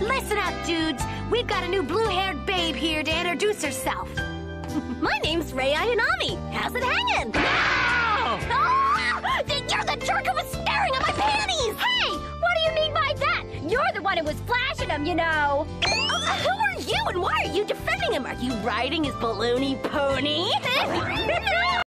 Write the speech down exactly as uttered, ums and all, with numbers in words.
Listen up, dudes. We've got a new blue-haired babe here to introduce herself. My name's Ray Ayanami. How's it hanging? No! Ah! You're the jerk who was staring at my panties! Hey! What do you mean by that? You're the one who was flashing them, you know. Uh, who are you and why are you defending him? Are you riding his baloney pony?